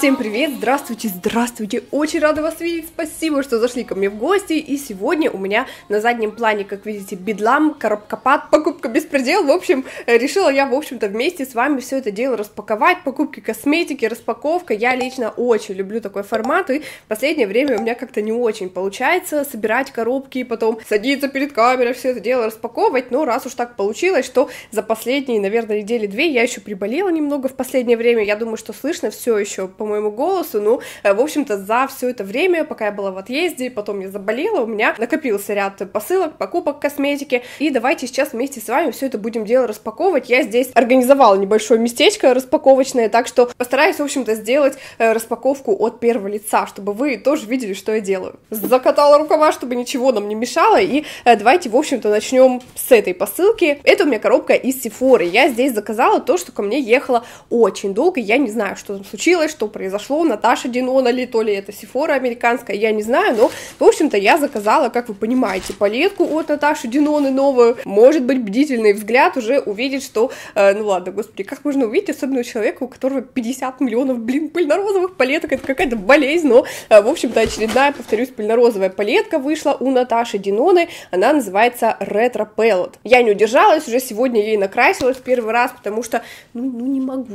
Всем привет, здравствуйте, здравствуйте, очень рада вас видеть, спасибо, что зашли ко мне в гости, и сегодня у меня на заднем плане, как видите, бедлам, коробкопад, покупка беспредел, в общем, решила я, в общем-то, вместе с вами все это дело распаковать, покупки косметики, распаковка, я лично очень люблю такой формат, и в последнее время у меня как-то не очень получается собирать коробки, и потом садиться перед камерой, все это дело распаковывать, но раз уж так получилось, что за последние, наверное, недели-две я еще приболела немного в последнее время, я думаю, что слышно все еще по моему голосу, ну, в общем-то, за все это время, пока я была в отъезде, потом я заболела, у меня накопился ряд посылок, покупок косметики, и давайте сейчас вместе с вами все это будем дело распаковывать. Я здесь организовала небольшое местечко распаковочное, так что постараюсь, в общем-то, сделать распаковку от первого лица, чтобы вы тоже видели, что я делаю. Закатала рукава, чтобы ничего нам не мешало, и давайте, в общем-то, начнем с этой посылки. Это у меня коробка из Sephora. Я здесь заказала то, что ко мне ехало очень долго, я не знаю, что там случилось, что произошло, Наташа Динона ли, то ли это Sephora американская, я не знаю, но, в общем-то, я заказала, как вы понимаете, палетку от Наташи Диноны новую. Может быть, бдительный взгляд уже увидит, что, ну ладно, господи, как можно увидеть, особенно у человека, у которого 50 миллионов, пыльно-розовых палеток, это какая-то болезнь, но, в общем-то, очередная, повторюсь, пыльно-розовая палетка вышла у Наташи Диноны, она называется Retro Palette. Я не удержалась, уже сегодня ей накрасилась в первый раз, потому что, не могу,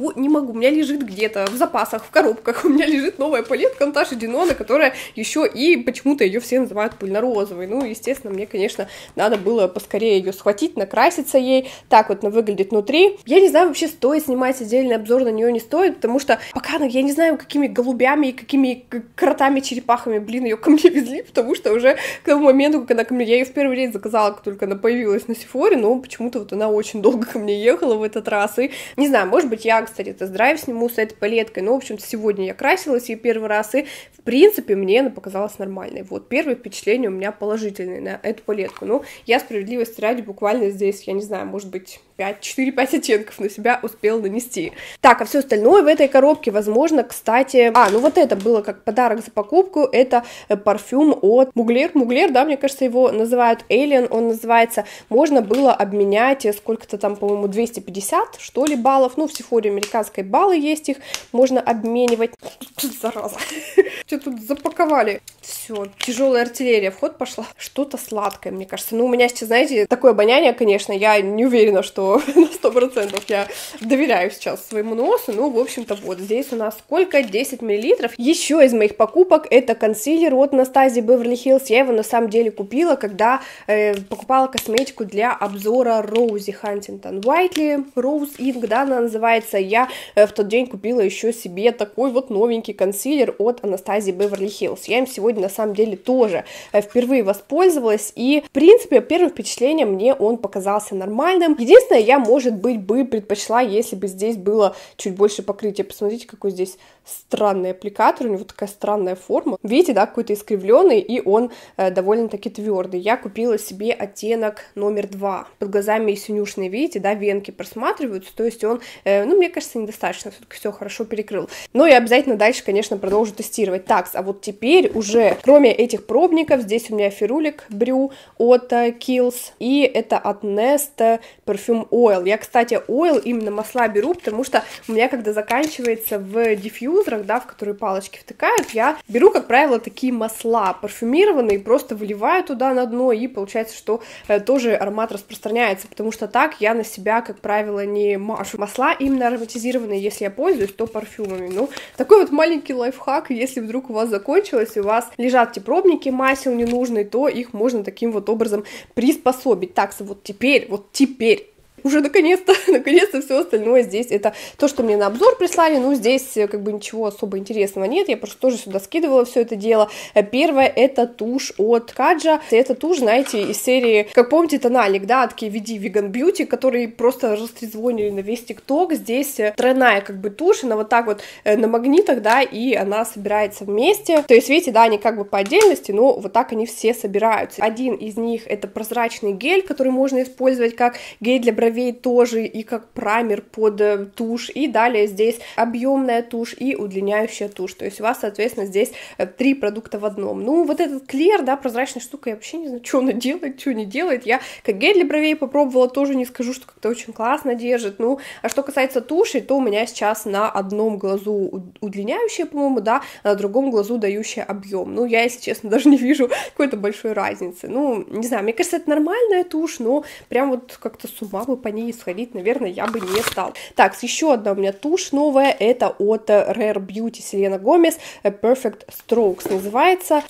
у меня лежит где-то в запасах, в коробках, у меня лежит новая палетка Наташи Диноны, которая еще и почему-то ее все называют пыльно-розовой. Ну, естественно, мне, конечно, надо было поскорее ее схватить, накраситься ей. Так вот она выглядит внутри. Я не знаю, вообще стоит снимать отдельный обзор на нее, не стоит, потому что пока, я не знаю, какими голубями и какими кротами, черепахами, ее ко мне везли, потому что уже к тому моменту, как она ко мне, я ее в первый день заказала, как только она появилась на Sephora, но почему-то вот она очень долго ко мне ехала в этот раз, и не знаю, может быть, я, кстати, тест-драйв сниму с этой палеткой, но, в общем-то, сегодня я красилась ей первый раз, и, в принципе, мне она показалась нормальной. Вот, первые впечатления у меня положительные на эту палетку. Ну, я справедливости ради буквально здесь, я не знаю, может быть, 4-5 оттенков на себя успела нанести. Так, а все остальное в этой коробке, возможно, кстати... вот это было как подарок за покупку, это парфюм от Mugler, да, мне кажется, его называют Alien, он называется. Можно было обменять сколько-то там, по-моему, 250, что ли, баллов. Ну, в Sephora американской баллы есть, их можно обменивать. Зараза. Что тут запаковали? Все, тяжелая артиллерия в ход пошла. Что-то сладкое, мне кажется. Ну, у меня сейчас, знаете, такое обоняние, конечно, я не уверена, что на 100% я доверяю сейчас своему носу. Ну, в общем-то, вот здесь у нас сколько? 10 миллилитров. Еще из моих покупок это консилер от Anastasia Beverly Hills. Я его на самом деле купила, когда покупала косметику для обзора Роузи Хантингтон Уайтли. Rose Ink, да, она называется. Я в тот день купила еще себе такой вот новенький консилер от Anastasia Beverly Hills. Я им сегодня на самом деле тоже впервые воспользовалась, и в принципе первым впечатлением мне он показался нормальным. Единственное, я, может быть, бы предпочла, если бы здесь было чуть больше покрытия. Посмотрите, какой здесь странный аппликатор, у него такая странная форма. Видите, да, какой-то искривленный, и он довольно-таки твердый. Я купила себе оттенок номер 2. Под глазами синюшные, видите, да, венки просматриваются, то есть он, мне кажется, недостаточно, все-таки все хорошо перекрыл. Но я обязательно дальше, конечно, продолжу тестировать. Так, а вот теперь уже, кроме этих пробников, здесь у меня ферулик брю от Kiehl's, и это от Nest Perfume Oil. Я, кстати, oil, именно масла беру, потому что у меня, когда заканчивается в диффьюзерах, да, в которые палочки втыкают, я беру, как правило, такие масла парфюмированные, просто выливаю туда на дно, и получается, что тоже аромат распространяется, потому что так я на себя, как правило, не машу. Масла именно ароматизированные, если я пользуюсь, то парфюмами. Ну, такой вот маленький лайфхак, если вдруг у вас закончилось, и у вас лежат те пробники масел ненужные, то их можно таким вот образом приспособить. Так, вот теперь уже наконец-то все остальное здесь, это то, что мне на обзор прислали, ну, здесь как бы ничего особо интересного нет, я просто тоже сюда скидывала все это дело. Первое, это тушь от Каджа, это тушь, знаете, из серии, как помните, тональник, да, от KVD Vegan Beauty, который просто растрезвонили на весь ТикТок. Здесь тройная как бы тушь, она вот так вот на магнитах, да, и она собирается вместе, то есть, видите, да, они как бы по отдельности, но вот так они все собираются. Один из них это прозрачный гель, который можно использовать как гель для бровей, бровей тоже, и как праймер под тушь, и далее здесь объемная тушь и удлиняющая тушь, то есть у вас, соответственно, здесь 3 продукта в одном. Ну, вот этот клер, да, прозрачная штука, я вообще не знаю, что она делает, что не делает, я как гель для бровей попробовала, тоже не скажу, что как-то очень классно держит, ну, а что касается туши, то у меня сейчас на одном глазу удлиняющая, по-моему, да, а на другом глазу дающая объем, ну, я, если честно, даже не вижу какой-то большой разницы, ну, не знаю, мне кажется, это нормальная тушь, но прям вот как-то с ума бы по ней сходить, наверное, я бы не стала. Так, еще одна у меня тушь новая, это от Rare Beauty Селена Гомес, Perfect Strokes называется.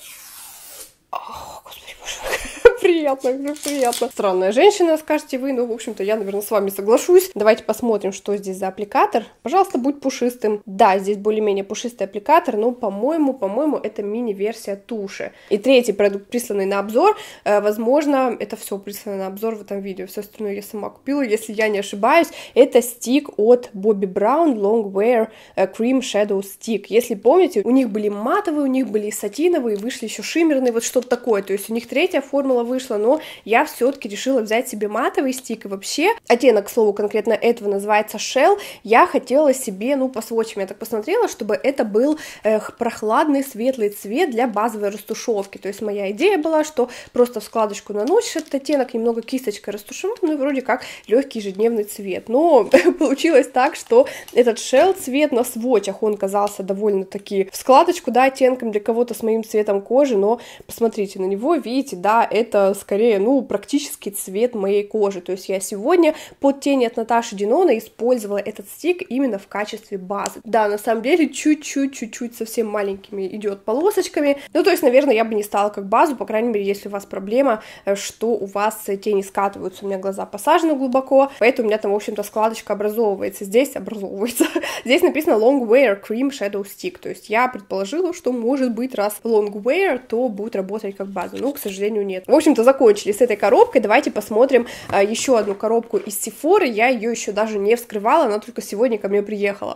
Ох, господи, боже, приятно. Странная женщина, скажете вы, ну, в общем-то, я, наверное, с вами соглашусь. Давайте посмотрим, что здесь за аппликатор. Пожалуйста, будь пушистым. Да, здесь более-менее пушистый аппликатор, но, по-моему, это мини-версия туши. И третий продукт, присланный на обзор, возможно, это все прислано на обзор в этом видео, все остальное я сама купила, если я не ошибаюсь, это стик от Bobbi Brown Long Wear Cream Shadow Stick. Если помните, у них были матовые, у них были сатиновые, вышли еще шиммерные, вот что-то такое, то есть у них третья формула вышла, но я все-таки решила взять себе матовый стик, и вообще оттенок, к слову, конкретно этого называется Shell, я хотела себе, ну, по сводчам я так посмотрела, чтобы это был прохладный светлый цвет для базовой растушевки, то есть моя идея была, что просто в складочку наносишь этот оттенок, немного кисточкой растушевать, ну, и вроде как легкий ежедневный цвет, но получилось так, что этот Shell цвет на сводчах, он казался довольно-таки в складочку, да, оттенком для кого-то с моим цветом кожи, но посмотрите на него, видите, да, это скорее, ну, практически цвет моей кожи, то есть я сегодня под тень от Наташи Динона использовала этот стик именно в качестве базы. Да, на самом деле чуть-чуть совсем маленькими идет полосочками, ну, то есть, наверное, я бы не стала как базу, по крайней мере, если у вас проблема, что у вас тени скатываются, у меня глаза посажены глубоко, поэтому у меня там, в общем-то, складочка образовывается, здесь написано Long Wear Cream Shadow Stick, то есть я предположила, что, может быть, раз Long Wear, то будет работать как база, но, к сожалению, нет. В общем-то, закончили с этой коробкой, давайте посмотрим еще одну коробку из Sephora, я ее еще даже не вскрывала, она только сегодня ко мне приехала.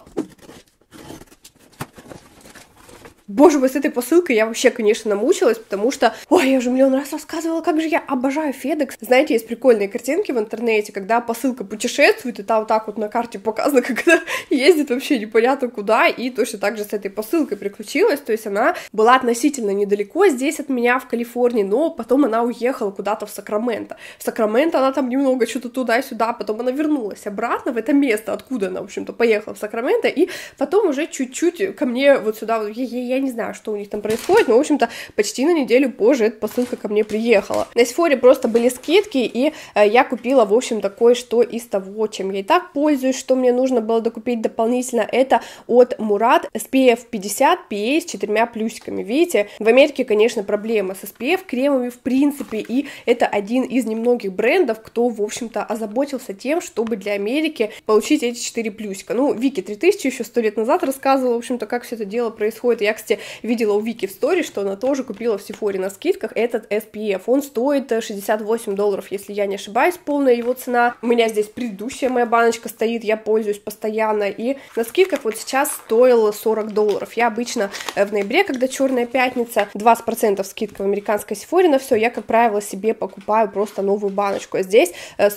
Боже мой, с этой посылкой я вообще, конечно, намучилась, потому что, ой, я уже миллион раз рассказывала, как же я обожаю FedEx. Знаете, есть прикольные картинки в интернете, когда посылка путешествует, и там вот так вот на карте показано, как она ездит вообще непонятно куда, и точно так же с этой посылкой приключилась, то есть она была относительно недалеко здесь от меня, в Калифорнии, но потом она уехала куда-то в Сакраменто. В Сакраменто она там немного что-то туда-сюда, потом она вернулась обратно в это место, откуда она, в общем-то, поехала в Сакраменто, и потом уже чуть-чуть ко мне вот сюда, я не знаю, что у них там происходит, но, в общем-то, почти на неделю позже эта посылка ко мне приехала. На Sephora просто были скидки, и я купила, в общем-то, кое-что из того, чем я и так пользуюсь, что мне нужно было докупить дополнительно, это от Murad SPF 50 PA с 4 плюсиками. Видите, в Америке, конечно, проблема с SPF кремами в принципе, и это один из немногих брендов, кто, в общем-то, озаботился тем, чтобы для Америки получить эти 4 плюсика. Ну, Вики 3000 еще 100 лет назад рассказывала, в общем-то, как все это дело происходит. Я, кстати, видела у Вики в сторе, что она тоже купила в Sephora на скидках этот SPF. Он стоит $68, если я не ошибаюсь, полная его цена. У меня здесь предыдущая моя баночка стоит, я пользуюсь постоянно, и на скидках вот сейчас стоил $40. Я обычно в ноябре, когда Черная пятница, 20% скидка в американской Sephora на все, я, как правило, себе покупаю просто новую баночку. А здесь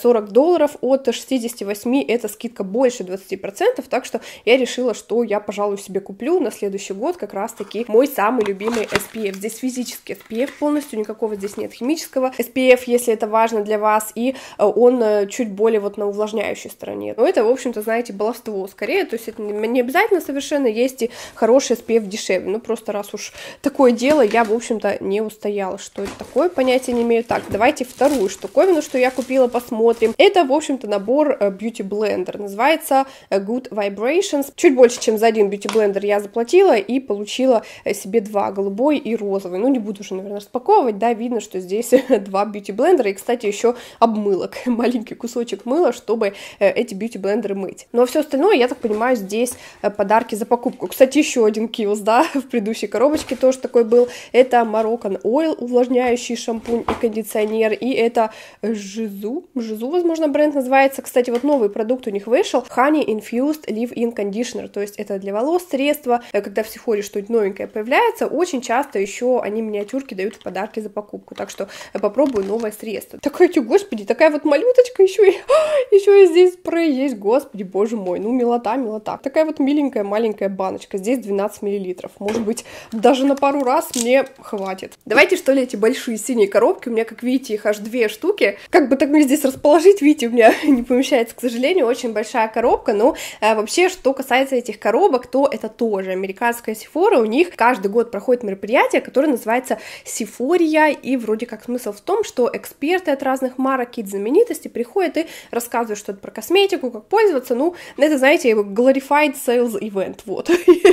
$40 от 68, это скидка больше 20%, так что я решила, что я, пожалуй, себе куплю на следующий год как раз-таки мой самый любимый SPF. Здесь физический SPF полностью, никакого здесь нет химического SPF, если это важно для вас, и он чуть более вот на увлажняющей стороне. Но это, в общем-то, знаете, баловство скорее, то есть это не обязательно совершенно, есть и хороший SPF дешевле, ну просто раз уж такое дело, я, в общем-то, не устояла, что это такое, понятия не имею. Так, давайте вторую штуковину, что я купила, посмотрим. Это, в общем-то, набор Beauty Blender, называется Good Vibrations. Чуть больше, чем за один Beauty Blender я заплатила и получила себе два, голубой и розовый. Ну, не буду уже, наверное, распаковывать, да, видно, что здесь два бьюти-блендера, и, кстати, еще обмылок, маленький кусочек мыла, чтобы эти бьюти-блендеры мыть. Но все остальное, я так понимаю, здесь подарки за покупку. Кстати, еще один Kiehl's, да, в предыдущей коробочке тоже такой был. Это Moroccan Oil, увлажняющий шампунь и кондиционер, и это Жизу, возможно, бренд называется. Кстати, вот новый продукт у них вышел, Honey Infused Leave-In Conditioner, то есть это для волос средство, когда в Sephora что-нибудь новенькое появляется, очень часто еще они миниатюрки дают в подарки за покупку, так что попробую новое средство. Такое, господи, такая вот малюточка, еще и здесь спрей есть, господи, боже мой, ну милота, милота. Такая вот миленькая маленькая баночка, здесь 12 мл, может быть, даже на пару раз мне хватит. Давайте, что ли, эти большие синие коробки, у меня, как видите, их аж 2 штуки, как бы так мне здесь расположить, видите, у меня не помещается, к сожалению, очень большая коробка, но вообще, что касается этих коробок, то это тоже американская Sephora, у них каждый год проходит мероприятие, которое называется Sephora, и вроде как смысл в том, что эксперты от разных марок, какие-то знаменитости приходят и рассказывают что-то про косметику, как пользоваться, ну, это, знаете, glorified sales event, вот,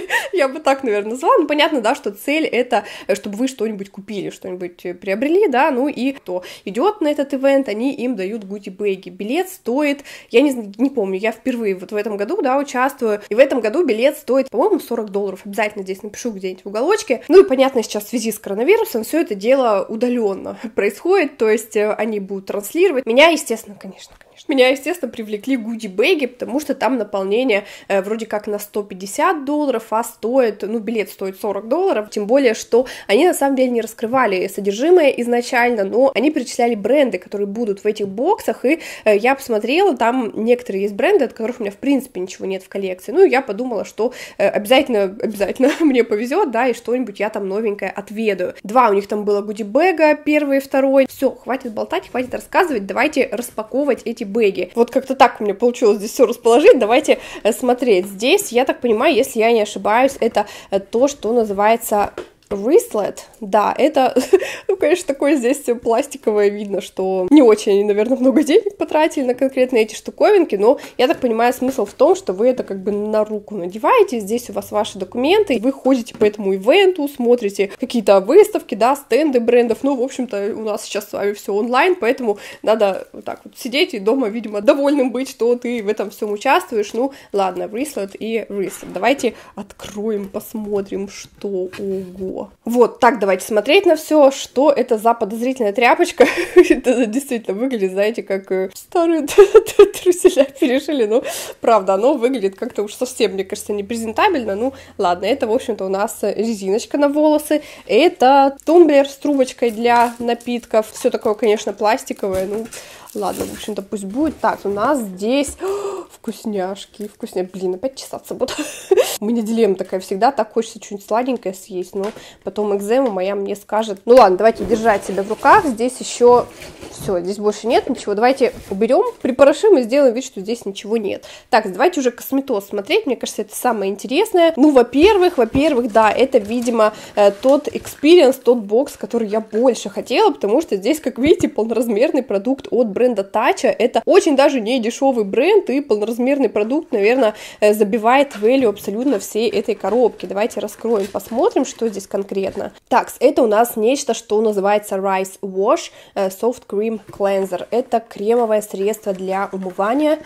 я бы так, наверное, назвала, ну, понятно, да, что цель это, чтобы вы что-нибудь купили, что-нибудь приобрели, да, ну, и кто идет на этот ивент, они им дают гуди-бэги, билет стоит, я не помню, я впервые вот в этом году, да, участвую, и в этом году билет стоит, по-моему, $40, обязательно здесь напишу где-нибудь в уголочке, ну, и понятно, сейчас в связи с коронавирусом все это дело удаленно происходит, то есть они будут транслировать, меня, естественно, конечно, привлекли гуди-бэги, потому что там наполнение вроде как на $150, а стоит, ну, билет стоит $40, тем более, что они на самом деле не раскрывали содержимое изначально, но они перечисляли бренды, которые будут в этих боксах, и я посмотрела, там некоторые есть бренды, от которых у меня, в принципе, ничего нет в коллекции, ну, и я подумала, что обязательно мне повезет, да, и что-нибудь я там новенькое отведаю. 2 у них там было гуди-бэга, 1 и 2, все, хватит болтать, хватит рассказывать, давайте распаковывать эти бэги. Вот как-то так у меня получилось здесь все расположить, давайте смотреть. Здесь, я так понимаю, если я не ошибаюсь, это то, что называется wristlet, да, это, ну, конечно, такое здесь пластиковое, видно, что не очень они, наверное, много денег потратили на конкретно эти штуковинки, но я так понимаю, смысл в том, что вы это как бы на руку надеваете, здесь у вас ваши документы, вы ходите по этому ивенту, смотрите какие-то выставки, да, стенды брендов, ну, в общем-то, у нас сейчас с вами все онлайн, поэтому надо вот так вот сидеть и дома, видимо, довольным быть, что ты в этом всем участвуешь, ну, ладно, wristlet и wristlet, давайте откроем, посмотрим, что, ого. Вот, так, давайте смотреть на все, что это за подозрительная тряпочка. Это действительно выглядит, знаете, как старые труселя перешили. Ну, правда, оно выглядит как-то уж совсем, мне кажется, непрезентабельно. Ну, ладно, это, в общем-то, у нас резиночка на волосы. Это тумблер с трубочкой для напитков. Все такое, конечно, пластиковое, ну... Ладно, в общем-то, пусть будет. Так, у нас здесь вкусняшки. Блин, опять чесаться буду. У меня дилемма такая всегда, так хочется что-нибудь сладенькое съесть, но потом экзема моя мне скажет. Ну ладно, давайте держать себя в руках. Здесь еще... Все, здесь больше нет ничего. Давайте уберем, припорошим и сделаем вид, что здесь ничего нет. Так, давайте уже косметоз смотреть. Мне кажется, это самое интересное. Ну, во-первых, да, это, видимо, тот experience, тот бокс, который я больше хотела, потому что здесь, как видите, полноразмерный продукт от бренда Tatcha. Это очень даже не дешевый бренд, и полноразмерный продукт, наверное, забивает value абсолютно всей этой коробки. Давайте раскроем, посмотрим, что здесь конкретно. Так, это у нас нечто, что называется Rice Wash Soft Cream Cleanser. Это кремовое средство для умывания.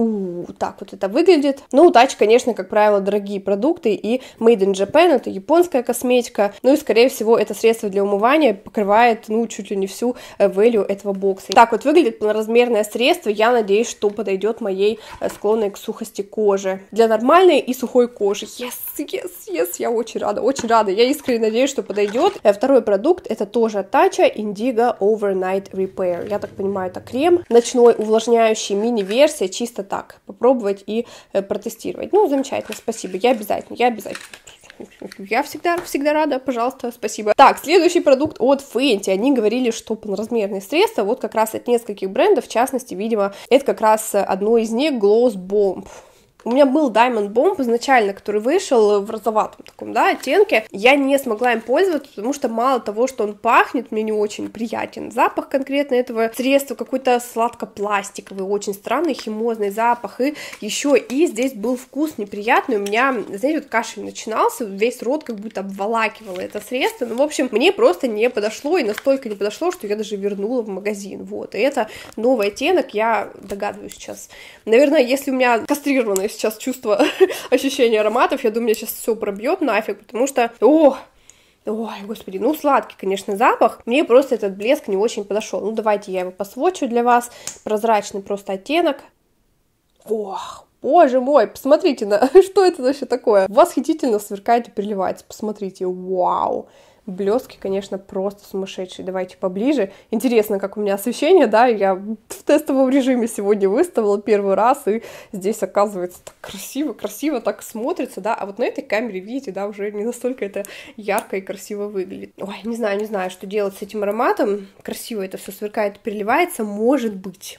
Так вот это выглядит. Ну, у Tatcha, конечно, как правило, дорогие продукты, и Made in Japan, это японская косметика, ну и, скорее всего, это средство для умывания покрывает, ну, чуть ли не всю value этого бокса. Так вот выглядит полноразмерное средство, я надеюсь, что подойдет моей склонной к сухости кожи. Для нормальной и сухой кожи. Yes, я очень рада, я искренне надеюсь, что подойдет. Второй продукт, это тоже от Tatcha, Indigo Overnight Repair. Я так понимаю, это крем ночной, увлажняющий, мини-версия, чисто так, попробовать и протестировать. Ну, замечательно, спасибо, я обязательно. Я всегда рада, пожалуйста, спасибо. Так, следующий продукт от Fenty. Они говорили, что полноразмерные средства, вот как раз от нескольких брендов, в частности, видимо, это как раз одно из них, Gloss Bomb. У меня был Diamond Bomb изначально, который вышел в розоватом таком, да, оттенке. Я не смогла им пользоваться, потому что мало того, что он пахнет, мне не очень приятен запах конкретно этого средства, какой-то сладко-пластиковый, очень странный химозный запах, и еще и здесь был вкус неприятный, у меня, знаете, вот кашель начинался, весь рот как будто обволакивало это средство, ну, в общем, мне просто не подошло, и настолько не подошло, что я даже вернула в магазин, вот, и это новый оттенок, я догадываюсь сейчас, наверное, если у меня кастрированное сейчас чувство ощущения ароматов, я думаю, сейчас все пробьет нафиг, потому что, ой, господи, ну сладкий, конечно, запах, мне просто этот блеск не очень подошел. Ну давайте я его посвочу для вас, прозрачный просто оттенок. Боже мой, посмотрите, что это вообще такое? Восхитительно сверкает и переливается. Посмотрите, вау. Блестки, конечно, просто сумасшедшие. Давайте поближе. Интересно, как у меня освещение, да, я в тестовом режиме сегодня выставила первый раз, и здесь, оказывается, так красиво так смотрится, да, а вот на этой камере, видите, да, уже не настолько это ярко и красиво выглядит. Ой, не знаю, что делать с этим ароматом. Красиво это все сверкает, переливается. Может быть,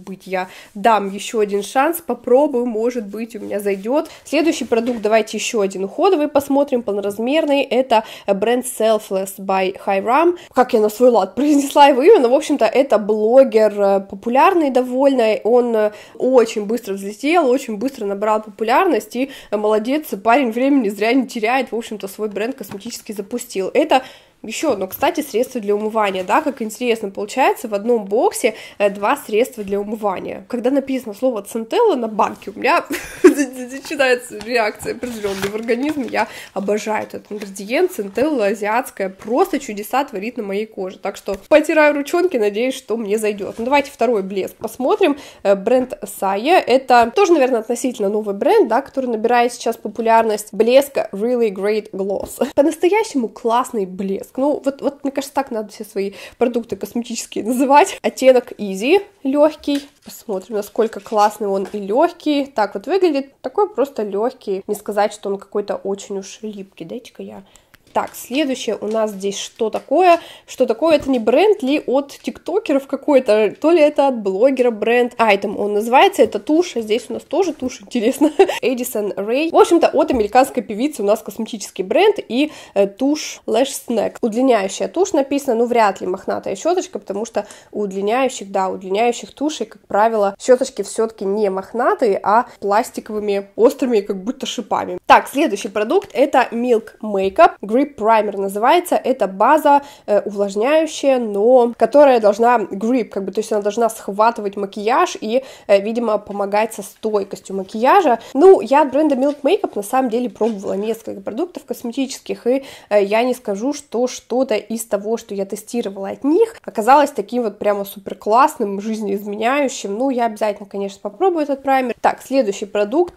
я дам еще один шанс, попробую, может быть, у меня зайдет. Следующий продукт, давайте еще один уходовый посмотрим, полноразмерный. Это бренд Selfless by Hyram. Как я на свой лад произнесла его имя, но, в общем-то, это блогер популярный довольно, он очень быстро взлетел, очень быстро набрал популярность, и молодец, парень времени зря не теряет, в общем-то, свой бренд косметический запустил. Это еще одно, кстати, средство для умывания, да, как интересно получается, в одном боксе 2 средства для умывания. Когда написано слово центелла на банке, у меня начинается реакция определенная в организме, я обожаю этот ингредиент, центелла азиатская, просто чудеса творит на моей коже, так что потираю ручонки, надеюсь, что мне зайдет. Ну, давайте второй блеск посмотрим, бренд Saya, это тоже, наверное, относительно новый бренд, да, который набирает сейчас популярность, блеск Really Great Gloss, по-настоящему классный блеск. Ну, вот, мне кажется, так надо все свои продукты косметические называть. Оттенок Easy, легкий. Посмотрим, насколько классный он и легкий. Так вот выглядит. Такой просто легкий. Не сказать, что он какой-то очень уж липкий. Дайте-ка я... Так, следующее у нас здесь что такое? Что такое? Это не бренд ли от тиктокеров какой-то, то ли это от блогера бренд. Item он называется, это тушь, а здесь у нас тоже тушь, интересно. Edison Ray. В общем-то, от американской певицы у нас косметический бренд и тушь Lash Snack. Удлиняющая тушь написано, ну, вряд ли мохнатая щеточка, потому что у удлиняющих тушей, как правило, щеточки все-таки не мохнатые, а пластиковыми, острыми, как будто шипами. Так, следующий продукт это Milk Makeup. Праймер называется, это база увлажняющая, но которая должна grip, как бы, то есть она должна схватывать макияж и, видимо, помогать со стойкостью макияжа. Ну, я от бренда Milk Makeup на самом деле пробовала несколько продуктов косметических, и я не скажу, что что-то из того, что я тестировала от них, оказалось таким вот прямо супер классным, жизнеизменяющим. Ну, я обязательно, конечно, попробую этот праймер. Так, следующий продукт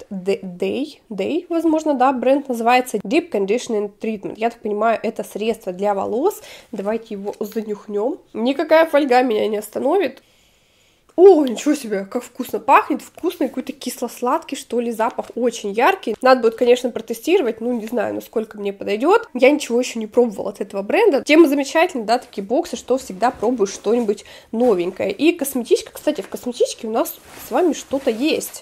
Day, возможно, да, бренд называется Deep Conditioning Treatment. Я так понимаю, это средство для волос. Давайте его занюхнем. Никакая фольга меня не остановит. О, ничего себе, как вкусно пахнет, вкусный какой-то кисло-сладкий, что ли, запах очень яркий. Надо будет, конечно, протестировать, ну, не знаю, насколько мне подойдет. Я ничего еще не пробовала от этого бренда. Тема замечательная, да, такие боксы, что всегда пробую что-нибудь новенькое. И косметичка, кстати, в косметичке у нас с вами что-то есть.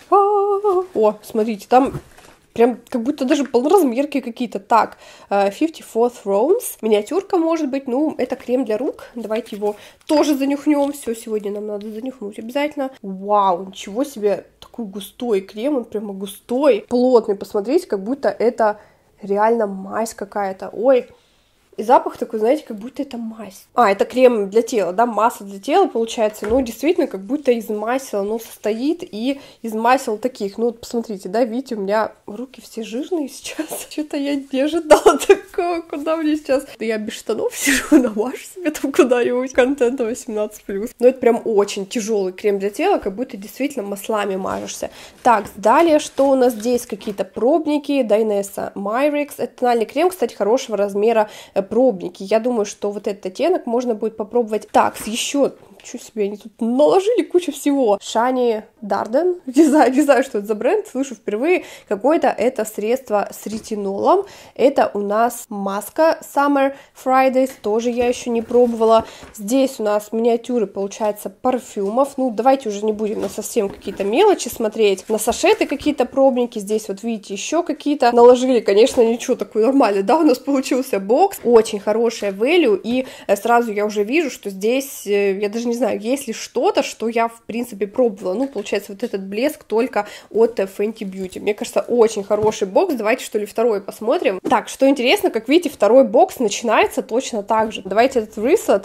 О, смотрите, там... Прям как будто даже полноразмерки какие-то. Так, 54 Thrones. Миниатюрка может быть. Ну, это крем для рук. Давайте его тоже занюхнем. Все, сегодня нам надо занюхнуть обязательно. Вау, ничего себе. Такой густой крем. Он прямо густой. Плотный, посмотрите, как будто это реально мазь какая-то. Ой. И запах такой, знаете, как будто это мазь. Это крем для тела, да, масса для тела получается. Ну, действительно, как будто из масел, ну, состоит и из масел таких. Ну, вот посмотрите, да, видите, у меня руки все жирные сейчас. Что-то я не ожидала такого, куда мне сейчас... Я без штанов сижу, намажу себе там куда-нибудь контента 18+. Но это прям очень тяжелый крем для тела, как будто действительно маслами мажешься. Так, далее, что у нас здесь? Какие-то пробники. Dainessa Myrix. Это тональный крем, кстати, хорошего размера пробники. Я думаю, что вот этот оттенок можно будет попробовать. Так, еще... Ничего себе, они тут наложили кучу всего. Shani Darden. Не знаю, что это за бренд, слышу впервые. Какое-то это средство с ретинолом. Это у нас маска Summer Fridays. Тоже я еще не пробовала. Здесь у нас миниатюры, получается, парфюмов. Ну, давайте уже не будем на совсем какие-то мелочи смотреть. На сашеты какие-то пробники. Здесь вот видите, еще какие-то наложили. Конечно, ничего, такой нормальный, да, у нас получился бокс. Очень хорошая value. И сразу я уже вижу, что здесь, я даже не знаю, есть ли что-то, что я, в принципе, пробовала. Ну, получается, вот этот блеск только от Fenty Beauty. Мне кажется, очень хороший бокс. Давайте, что ли, второй посмотрим. Так, что интересно, как видите, второй бокс начинается точно так же. Давайте этот Wristlet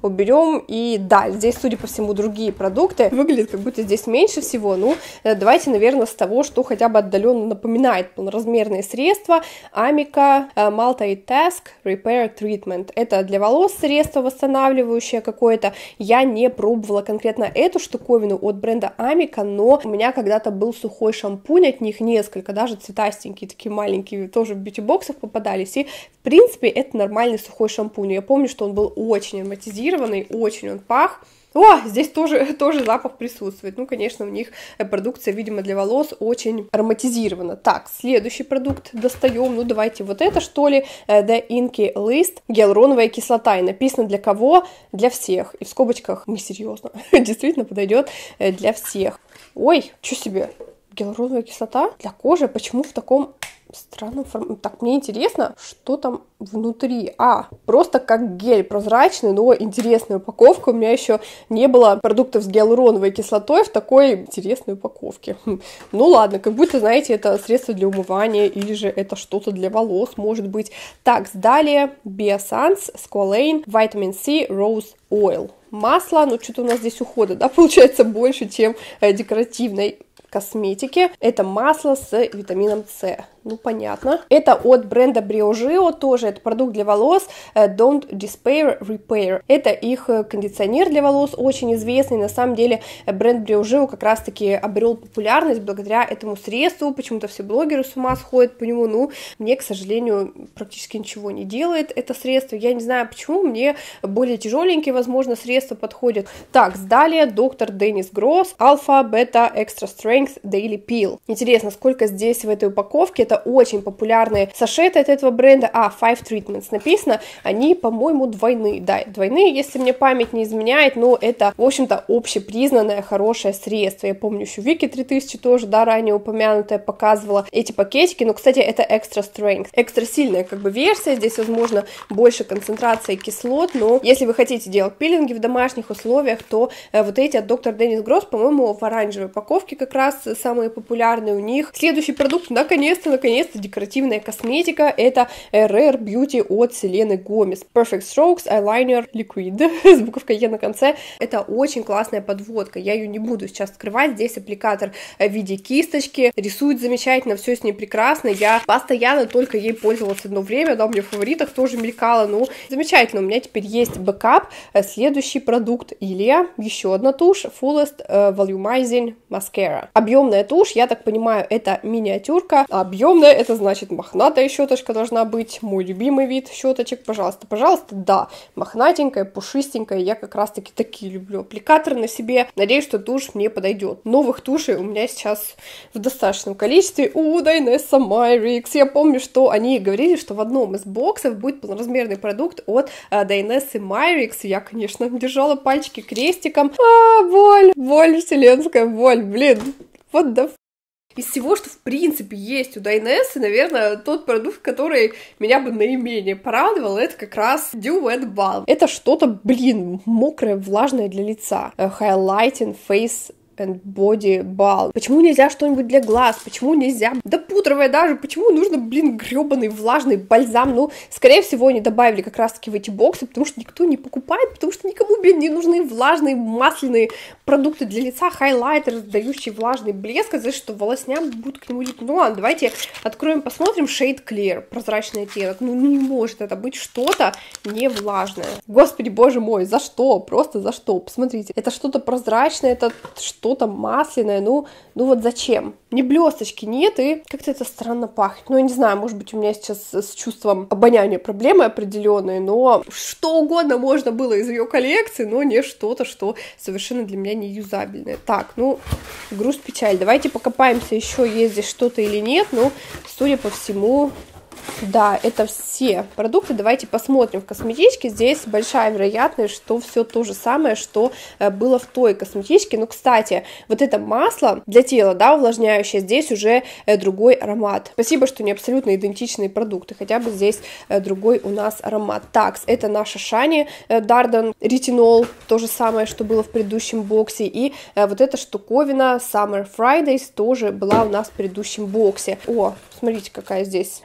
уберем. И да, здесь, судя по всему, другие продукты. Выглядит, как будто здесь меньше всего. Ну, давайте, наверное, с того, что хотя бы отдаленно напоминает полноразмерные средства. Amica Multitask Repair Treatment. Это для волос средство восстанавливающее какое-то. Я не пробовала конкретно эту штуковину от бренда Amica, но у меня когда-то был сухой шампунь от них, несколько, даже цветастенькие, такие маленькие, тоже в бьюти-боксах попадались, и, в принципе, это нормальный сухой шампунь. Я помню, что он был очень ароматизированный, очень он пах. О, здесь тоже запах присутствует. Ну, конечно, у них продукция, видимо, для волос очень ароматизирована. Так, следующий продукт достаем. Ну, давайте вот это, что ли. The Inky List. Гиалуроновая кислота. И написано для кого? Для всех. И в скобочках, мы серьезно, действительно подойдет для всех. Ой, что себе? Гиалуроновая кислота для кожи? Почему в таком странном формате? Так, мне интересно, что там внутри. Просто как гель прозрачный, но интересная упаковка. У меня еще не было продуктов с гиалуроновой кислотой в такой интересной упаковке. Ну ладно, как будто, знаете, это средство для умывания или же это что-то для волос, может быть. Так, далее Biossance Squalane Vitamin C Rose Oil. Масло, ну что-то у нас здесь ухода, да, получается больше, чем декоративной косметики. Это масло с витамином С. Ну, понятно. Это от бренда Briogeo, тоже это продукт для волос Don't Despair Repair. Это их кондиционер для волос, очень известный. На самом деле бренд Briogeo как раз-таки обрел популярность благодаря этому средству. Почему-то все блогеры с ума сходят по нему. Ну, мне, к сожалению, практически ничего не делает это средство. Я не знаю почему, мне более тяжеленькие, возможно, средства подходят. Так, далее доктор Деннис Гросс Alpha Beta Extra Strength Daily Peel. Интересно, сколько здесь в этой упаковке. Это очень популярные сашеты от этого бренда. 5 Treatments написано. Они, по-моему, двойные. Да, двойные, если мне память не изменяет, но это, в общем-то, общепризнанное хорошее средство. Я помню, еще Вики 3000 тоже, да, ранее упомянутая, показывала эти пакетики. Но, кстати, это Extra Strength. Экстра сильная, как бы, версия. Здесь, возможно, больше концентрации кислот, но если вы хотите делать пилинги в домашних условиях, то вот эти от Dr. Dennis Gross, по-моему, в оранжевой упаковке как раз самые популярные у них. Следующий продукт, наконец-то, декоративная косметика. Это Rare Beauty от Селены Гомес. Perfect Strokes Eyeliner Liquid с буковкой Е на конце. Это очень классная подводка. Я ее не буду сейчас скрывать. Здесь аппликатор в виде кисточки. Рисует замечательно, все с ней прекрасно. Я постоянно только ей пользовалась одно время. Да, у меня в фаворитах тоже мелькала. Ну, замечательно. У меня теперь есть бэкап. Следующий продукт Ilia. Еще одна тушь. Fullest Volumizing Mascara. Объемная тушь, я так понимаю, это миниатюрка. Объемная, это значит мохнатая щеточка должна быть. Мой любимый вид щеточек, пожалуйста, пожалуйста, да, мохнатенькая, пушистенькая, я как раз таки такие люблю. Аппликатор на себе, надеюсь, что тушь мне подойдет. Новых тушей у меня сейчас в достаточном количестве. Дайнесса Майрикс, я помню, что они говорили, что в одном из боксов будет полноразмерный продукт от Дайнессы Майрикс. Я, конечно, держала пальчики крестиком. Боль вселенская, боль, блин, вот да. Из всего, что в принципе есть у Дайнессы, наверное, тот продукт, который меня бы наименее порадовал, это как раз Dew Wet Balm. Это что-то, блин, мокрое, влажное для лица. Highlighting Face and Body Balm. Почему нельзя что-нибудь для глаз? Почему нельзя? Да пудровая даже. Почему нужно, блин, гребаный влажный бальзам? Ну, скорее всего, они добавили как раз-таки в эти боксы, потому что никто не покупает, потому что никому, блин, не нужны влажные масляные продукты для лица, хайлайтер, дающий влажный блеск, за что волосням будут к нему лить. Ну ладно, давайте откроем, посмотрим. Shade Clear, прозрачный оттенок. Ну, не может это быть что-то не влажное. Господи, боже мой, за что? Просто за что? Посмотрите, это что-то прозрачное, это что-то масляное, ну вот зачем? Ни блесточки нет, и как-то это странно пахнет. Ну, я не знаю, может быть, у меня сейчас с чувством обоняния проблемы определенные, но что угодно можно было из ее коллекции, но не что-то, что совершенно для меня не юзабельное. Так, ну, грусть, печаль. Давайте покопаемся еще, есть здесь что-то или нет, но, судя по всему... Да, это все продукты. Давайте посмотрим в косметичке. Здесь большая вероятность, что все то же самое, что было в той косметичке. Ну, кстати, вот это масло для тела, да, увлажняющее, здесь уже другой аромат. Спасибо, что не абсолютно идентичные продукты, хотя бы здесь другой у нас аромат. Так, это наша Шани Darden ретинол, то же самое, что было в предыдущем боксе. И вот эта штуковина Summer Fridays тоже была у нас в предыдущем боксе. О, смотрите, какая здесь вблизи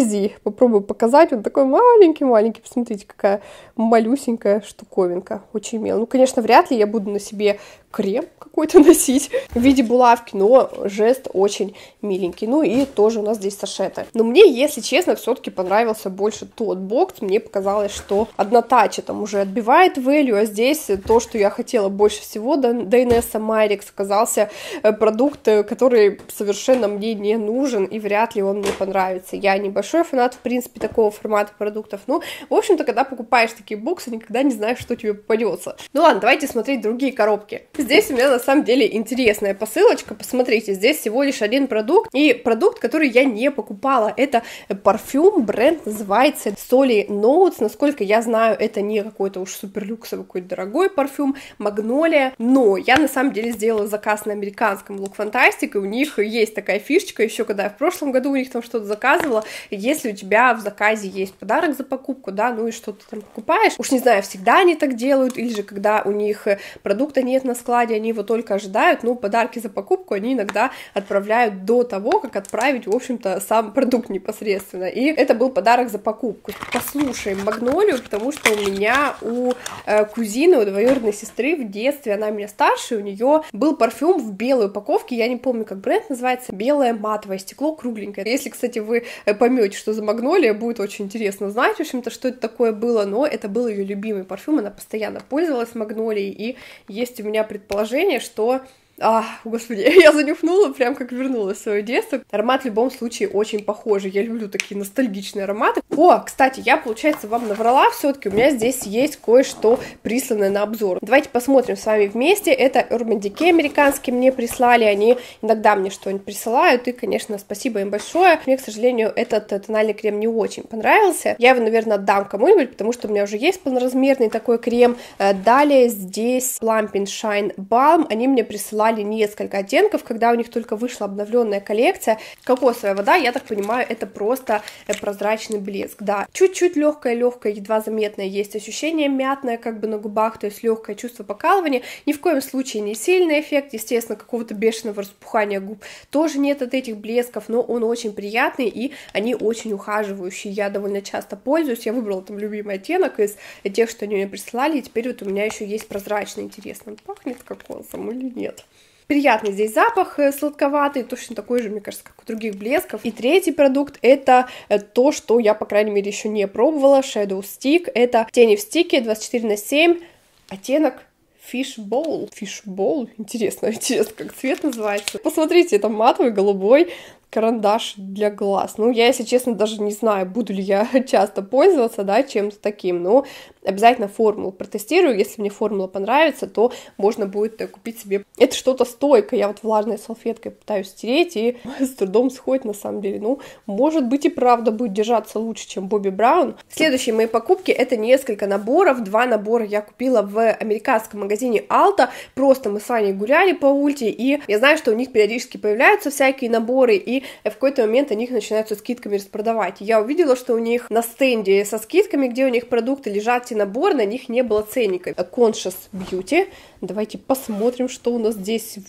вблизи попробую показать. Он такой маленький-маленький. Посмотрите, какая малюсенькая штуковинка. Очень мило. Ну, конечно, вряд ли я буду на себе крем какой-то носить в виде булавки, но жест очень миленький. Ну и тоже у нас здесь сашеты. Но мне, если честно, все-таки понравился больше тот бокс. Мне показалось, что однотача там уже отбивает value, а здесь то, что я хотела больше всего, Dainessa Myricks, оказался продукт, который совершенно мне не нужен, и вряд ли он мне понравится. Я небольшой фанат, в принципе, такого формата продуктов. Ну, в общем-то, когда покупаешь такие боксы, никогда не знаешь, что тебе попадется. Ну ладно, давайте смотреть другие коробки. Здесь у меня на самом деле интересная посылочка. Посмотрите, здесь всего лишь один продукт, и продукт, который я не покупала. Это парфюм, бренд называется Solly Notes. Насколько я знаю, это не какой-то уж суперлюксовый, какой-то дорогой парфюм, Магнолия. Но я на самом деле сделала заказ на американском Look Fantastic, и у них есть такая фишечка, еще когда я в прошлом году у них там что-то заказывала, если у тебя в заказе есть подарок за покупку, да, ну и что ты там покупаешь, уж не знаю, всегда они так делают, или же когда у них продукта нет на складе, они его только ожидают, но подарки за покупку они иногда отправляют до того, как отправить, в общем-то, сам продукт непосредственно, и это был подарок за покупку. Послушаем Магнолию, потому что у меня у кузины, у двоюродной сестры в детстве, она меня старше, у нее был парфюм в белой упаковке, я не помню, как бренд называется, белое матовое стекло, кругленькое. Если, кстати, вы поймете, что за Магнолия, будет очень интересно узнать, в общем-то, что это такое было, но это был ее любимый парфюм, она постоянно пользовалась Магнолией, и есть у меня предположение, что... Господи, я занюхнула, прям как вернулась в свое детство. Аромат в любом случае очень похожий. Я люблю такие ностальгичные ароматы. О, кстати, я, получается, вам наврала. Все-таки у меня здесь есть кое-что присланное на обзор. Давайте посмотрим с вами вместе. Это Urban Decay американские мне прислали. Они иногда мне что-нибудь присылают. И, конечно, спасибо им большое. Мне, к сожалению, этот тональный крем не очень понравился. Я его, наверное, отдам кому-нибудь, потому что у меня уже есть полноразмерный такой крем. Далее здесь Plumping Shine Balm. Они мне присылали несколько оттенков, когда у них только вышла обновленная коллекция. Кокосовая вода, я так понимаю, это просто прозрачный блеск, да. Чуть-чуть легкое, едва заметное есть ощущение мятное, как бы на губах, то есть легкое чувство покалывания. Ни в коем случае не сильный эффект, естественно, какого-то бешеного распухания губ тоже нет от этих блесков, но он очень приятный, и они очень ухаживающие. Я довольно часто пользуюсь, я выбрала там любимый оттенок из тех, что они мне прислали, и теперь вот у меня еще есть прозрачный, интересно, он пахнет кокосом или нет. Приятный здесь запах, сладковатый, точно такой же, мне кажется, как у других блесков. И третий продукт — это то, что я, по крайней мере, еще не пробовала, Shadow Stick. Это тени в стике 24/7, оттенок Fishbowl. Fishbowl? Интересно, как цвет называется. Посмотрите, это матовый, голубой карандаш для глаз. Ну, я, если честно, даже не знаю, буду ли я часто пользоваться, да, чем-то таким, но обязательно формулу протестирую. Если мне формула понравится, то можно будет купить себе. Это что-то стойкое. Я вот влажной салфеткой пытаюсь стереть, и с трудом сходит, на самом деле. Ну, может быть, и правда будет держаться лучше, чем Бобби Браун. Следующие мои покупки — это несколько наборов. 2 набора я купила в американском магазине Alta. Просто мы с Аней гуляли по Ульте, и я знаю, что у них периодически появляются всякие наборы, и в какой-то момент они их начинают со скидками распродавать. Я увидела, что у них на стенде со скидками, где у них продукты лежат, те наборы, на них не было ценника. Conscious Beauty. Давайте посмотрим, что у нас здесь.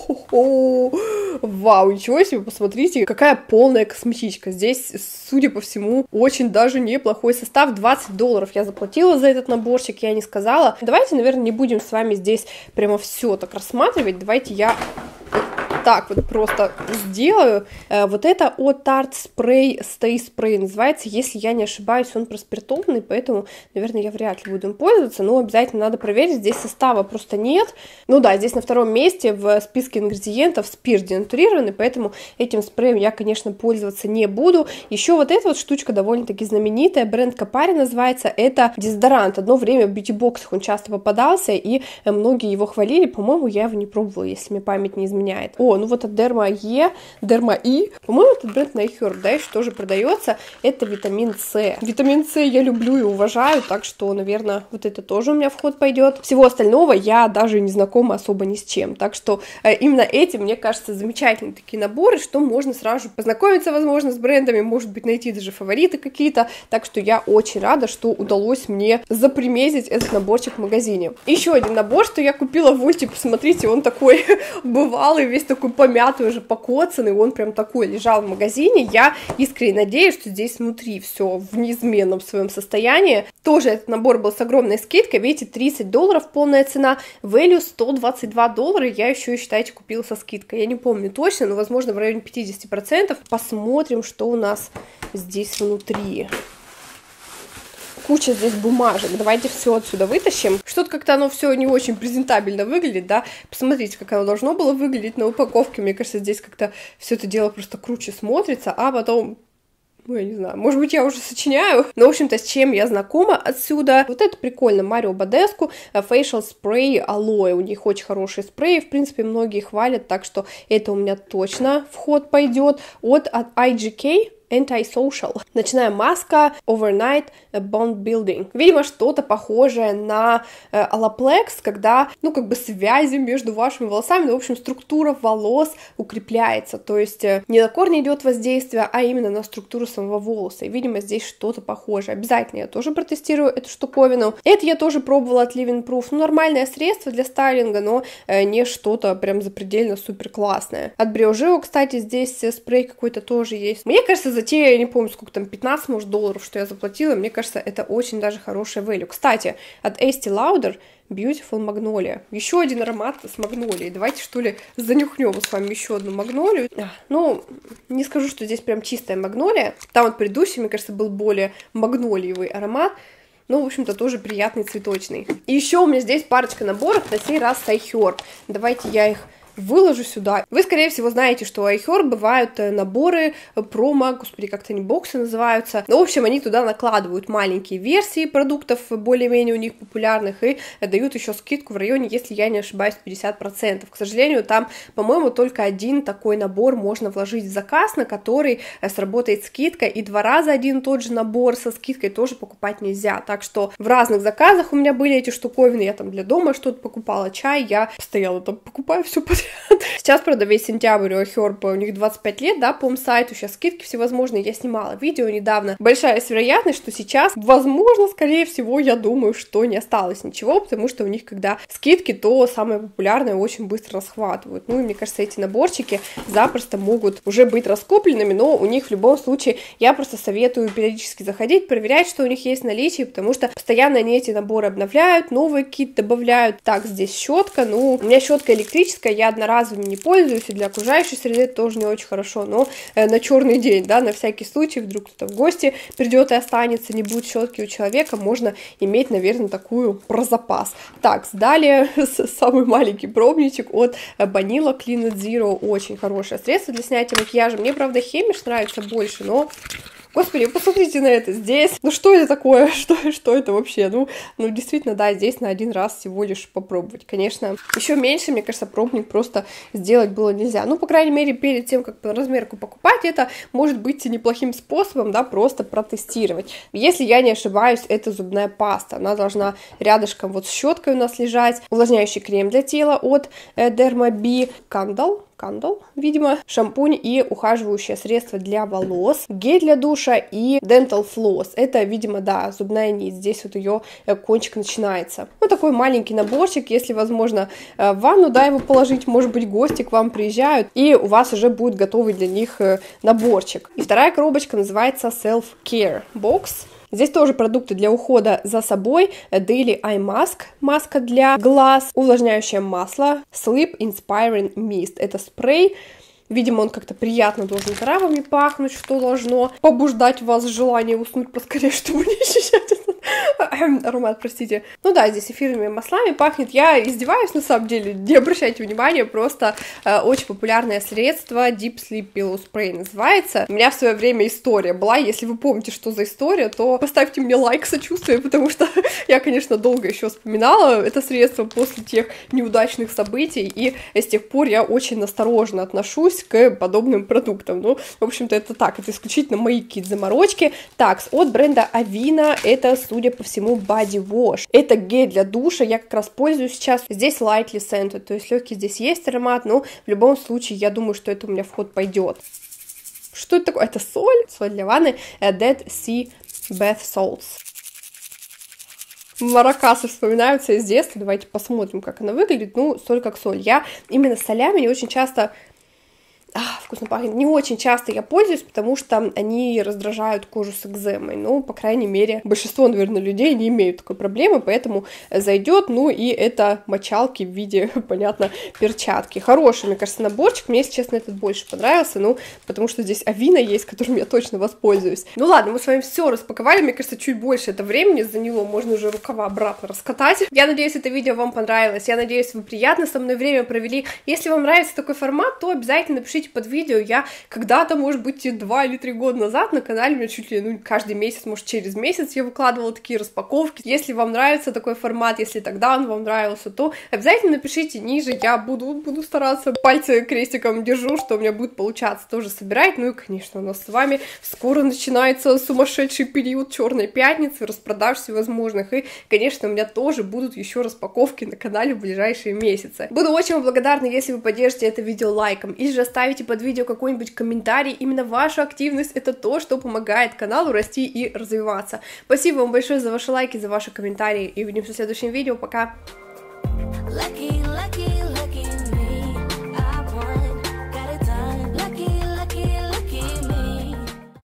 Вау, ничего себе, посмотрите, какая полная косметичка. Здесь, судя по всему, очень даже неплохой состав. $20 я заплатила за этот наборчик, я не сказала. Давайте, наверное, не будем с вами здесь прямо все так рассматривать. Давайте я так вот просто сделаю. Вот это от Tarte Spray Stay Spray называется, если я не ошибаюсь, он проспиртованный, поэтому, наверное, я вряд ли буду им пользоваться, но обязательно надо проверить, здесь состава просто нет. Ну да, здесь на втором месте в списке ингредиентов спирт денатурированный, поэтому этим спреем я, конечно, пользоваться не буду. Еще вот эта вот штучка довольно-таки знаменитая, бренд Капари называется, это дезодорант. Одно время в бьюти-боксах он часто попадался, и многие его хвалили, по-моему, я его не пробовала, если мне память не изменяет. Ну вот от Derma E, по-моему, этот бренд Найхерб, да, еще тоже продается, это витамин С. Витамин С я люблю и уважаю, так что, наверное, вот это тоже у меня в ход пойдет. Всего остального я даже не знакома особо ни с чем, так что именно эти, мне кажется, замечательные такие наборы, что можно сразу же познакомиться, возможно, с брендами, может быть, найти даже фавориты какие-то, так что я очень рада, что удалось мне заприметить этот наборчик в магазине. Еще один набор, что я купила в Ульте, посмотрите, он такой бывалый, весь такой такой помятый уже, покоцанный, он прям такой лежал в магазине. Я искренне надеюсь, что здесь внутри все в неизменном своем состоянии. Тоже этот набор был с огромной скидкой, видите, $30 полная цена, value $122, я еще, считайте, купила со скидкой. Я не помню точно, но, возможно, в районе 50%. Посмотрим, что у нас здесь внутри. Куча здесь бумажек, давайте все отсюда вытащим. Что-то как-то оно все не очень презентабельно выглядит, да, посмотрите, как оно должно было выглядеть на упаковке, мне кажется, здесь как-то все это дело просто круче смотрится, а потом... Ну, я не знаю, может быть, я уже сочиняю, но, в общем-то, с чем я знакома отсюда. Вот это прикольно, Марио Бадеску, Facial Spray Aloe, у них очень хорошие спреи, в принципе, многие хвалят, так что это у меня точно в ход пойдет. От IGK Anti-Social. Ночная маска Overnight Bond Building. Видимо, что-то похожее на Olaplex, когда, ну, как бы связи между вашими волосами, ну, в общем, структура волос укрепляется, то есть не на корни идет воздействие, а именно на структуру самого волоса, и, видимо, здесь что-то похожее. Обязательно я тоже протестирую эту штуковину. Это я тоже пробовала от Living Proof, ну, нормальное средство для стайлинга, но не что-то прям запредельно супер классное. От Briogeo, кстати, здесь спрей какой-то тоже есть. Мне кажется, за те, я не помню, сколько там, 15, может, долларов, что я заплатила, мне кажется, это очень даже хорошая value. Кстати, от Estee Lauder Beautiful Magnolia. Еще один аромат с магнолией. Давайте, что ли, занюхнем с вами еще одну магнолию. Ну, не скажу, что здесь прям чистая магнолия. Там вот предыдущий, мне кажется, был более магнолиевый аромат. Ну, в общем-то, тоже приятный, цветочный. И еще у меня здесь парочка наборов, на сей раз с iHerb. Давайте я их выложу сюда. Вы, скорее всего, знаете, что у iHerb бывают наборы промо, господи, как-то они боксы называются. Ну, в общем, они туда накладывают маленькие версии продуктов, более-менее у них популярных, и дают еще скидку в районе, если я не ошибаюсь, 50%. К сожалению, там, по-моему, только один такой набор можно вложить в заказ, на который сработает скидка, и 2 раза один и тот же набор со скидкой тоже покупать нельзя. Так что в разных заказах у меня были эти штуковины, я там для дома что-то покупала, чай, я постоянно там покупаю все подряд. Сейчас, правда, весь сентябрь у iHerb, у них 25 лет, да, по сайту, сейчас скидки всевозможные, я снимала видео недавно. Большая есть вероятность, что сейчас, возможно, скорее всего, я думаю, что не осталось ничего, потому что у них, когда скидки, то самое популярное очень быстро расхватывают. Ну, и мне кажется, эти наборчики запросто могут уже быть раскупленными, но у них в любом случае я просто советую периодически заходить, проверять, что у них есть в наличии, потому что постоянно они эти наборы обновляют, новые какие-то добавляют. Так, здесь щетка, ну, у меня щетка электрическая, я одноразовыми не пользуюсь, и для окружающей среды это тоже не очень хорошо, но на черный день, да, на всякий случай, вдруг кто-то в гости придет и останется, не будет щетки у человека, можно иметь, наверное, такую про запас. Так, далее самый маленький пробничек от Banila Clean It Zero, очень хорошее средство для снятия макияжа. Мне, правда, Хемиш нравится больше, но... Господи, посмотрите на это здесь. Ну что это такое? Что это вообще? Ну, действительно, да, здесь на один раз всего лишь попробовать. Конечно, еще меньше, мне кажется, пробник просто сделать было нельзя. Ну, по крайней мере, перед тем, как по размерку покупать, это может быть неплохим способом, да, просто протестировать. Если я не ошибаюсь, это зубная паста. Она должна рядышком вот с щеткой у нас лежать. Увлажняющий крем для тела от Derma-B Candle, видимо, шампунь и ухаживающее средство для волос, гель для душа и Dental Floss. Это, видимо, да, зубная нить. Здесь вот ее кончик начинается. Вот такой маленький наборчик, если возможно в ванну, да, его положить, может быть, гости к вам приезжают, и у вас уже будет готовый для них наборчик. И вторая коробочка называется Self Care Box. Здесь тоже продукты для ухода за собой. Daily Eye Mask, маска для глаз, увлажняющее масло, Sleep Inspiring Mist. Это спрей. Видимо, он как-то приятно должен травами пахнуть, что должно побуждать в вас желание уснуть поскорее, чтобы не ощущать этот аромат, простите. Ну да, здесь эфирными маслами пахнет. Я издеваюсь, на самом деле, не обращайте внимания, просто очень популярное средство Deep Sleep Pillow Spray называется. У меня в свое время история была, если вы помните, что за история, то поставьте мне лайк сочувствия, потому что я, конечно, долго еще вспоминала это средство после тех неудачных событий, и с тех пор я очень осторожно отношусь к подобным продуктам. Ну, в общем-то, это так, это исключительно мои какие-то заморочки. Так, от бренда Avena, это, судя по всему, Body Wash. Это гель для душа, я как раз пользуюсь сейчас. Здесь lightly scented, то есть легкий здесь есть аромат, но в любом случае, я думаю, что это у меня в ход пойдет. Что это такое? Это соль для ванны, Dead Sea Bath Salts. Маракасы вспоминаются из детства, давайте посмотрим, как она выглядит. Ну, соль как соль. Я именно с солями не очень часто вкусно пахнет. Не очень часто я пользуюсь, потому что они раздражают кожу с экземой. Ну, по крайней мере, большинство, наверное, людей не имеют такой проблемы, поэтому зайдет. Ну, и это мочалки в виде, понятно, перчатки. Хороший, мне кажется, наборчик. Мне, если честно, этот больше понравился, ну, потому что здесь Авино есть, которым я точно воспользуюсь. Ну, ладно, мы с вами все распаковали. Мне кажется, чуть больше это времени заняло. Можно уже рукава обратно раскатать. Я надеюсь, это видео вам понравилось. Я надеюсь, вы приятно со мной время провели. Если вам нравится такой формат, то обязательно напишите под видео. Я когда-то, может быть, 2 или 3 года назад на канале, у меня чуть ли, ну, каждый месяц, может, через месяц я выкладывала такие распаковки. Если вам нравится такой формат, если тогда он вам нравился, то обязательно напишите ниже. Я буду стараться, пальцы крестиком держу, что у меня будет получаться тоже собирать. Ну и, конечно, у нас с вами скоро начинается сумасшедший период Черной пятницы, распродаж всевозможных. И, конечно, у меня тоже будут еще распаковки на канале в ближайшие месяцы. Буду очень вам благодарна, если вы поддержите это видео лайком, или же оставите под видео какой-нибудь комментарий. Именно ваша активность — это то, что помогает каналу расти и развиваться. Спасибо вам большое за ваши лайки, за ваши комментарии, и увидимся в следующем видео. Пока!